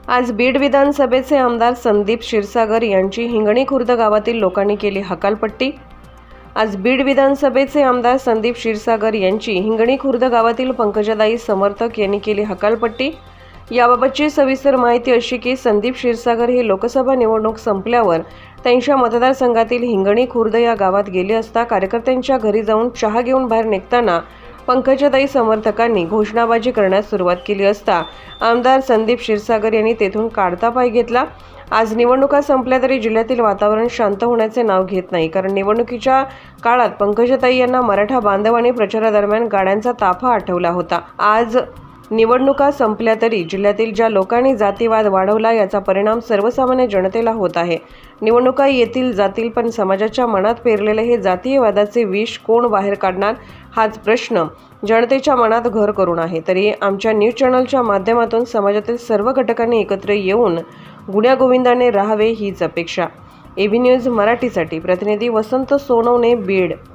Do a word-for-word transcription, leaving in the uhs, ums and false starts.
आज बीड विधानसभेचे आमदार संदीप क्षीरसागर यांची हिंगणी खुर्द गावातील लोकांनी केली हकालपट्टी। आज बीड विधानसभेचे आमदार संदीप क्षीरसागर यांची हिंगणी खुर्द गावातील पंकजाताई समर्थक यांनी केली हकालपट्टी। याबाबतची सविस्तर माहिती अशी की संदीप क्षीरसागर हे लोकसभा निवडणूक संपल्यावर त्यांच्या मतदारसंघातील हिंगणी खुर्द या गावात गेले असता कार्यकर्त्यांच्या घरी जाऊन चहा घेऊन बाहेर निघताना पंकजाताई समर्थकांनी घोषणाबाजी करण्यास सुरुवात केली असता आमदार संदीप क्षीरसागर यांनी तेथून काढता पाय घेतला। आज निवडणुका संपल्या तरी जिल्ह्यातील वातावरण शांत होण्याचे नाव घेत नाही, कारण निवडणुकीच्या काळात पंकजाताई यांना मराठा बांधवांनी प्रचारादरम्यान गाड्यांचा ताफा आठवला होता। आज निवडणुका संपल्या तरी जिल्ह्यातील ज्या लोकांनी जातीवाद वाढवला याचा परिणाम सर्वसामान्य जनतेला होत आहे। निवडणुका येतील जातील, पण समाजाच्या मनात पेरलेले हे जातीयवादाचे विष कोण बाहेर काढणार हाच प्रश्न जनतेच्या मनात घर करून आहे। तरी आमच्या न्यूज चॅनलच्या माध्यमातून समाजातील सर्व घटकांनी एकत्र येऊन गुण्यागोविंदाने राहावे हीच अपेक्षा। एबी न्यूज मराठीसाठी प्रतिनिधी वसंत सोनवणे, बीड।